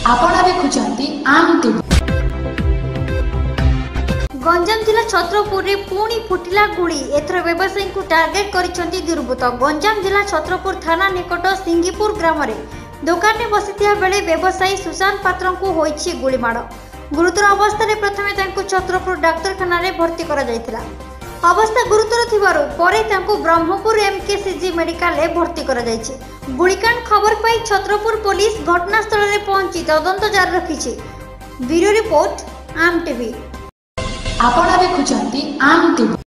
आपण देखुचंती आम टीवी। गंजाम जिला छत्रपुर रे पुणी फुटिला गुड़ी एथर व्यवसायी को टार्गेट करिसेंती दुर्बृत्त। गंजाम जिला छत्रपुर थाना निकट सिंगीपुर ग्राम रे दुकान में बसिथिया बेले व्यवसायी सुशांत पात्र को होइछि गुलीमाड़। गुरुतर अवस्था रे प्रथमे तांको छत्रपुर डाक्तरखाना रे भर्ती करा जायतिला। अवस्था गुरुतर थिबारु परे तांको ब्रह्मपुर एमकेसीजी मेडिकल रे भर्ती करा जायछि। गुलिकांड खबर पाई छत्रपुर पुलिस घटनास्थल रे पहुंची तदंत जारी रखिछि। Bureau report Aam TV. आपण देखुचंती आम टीवी।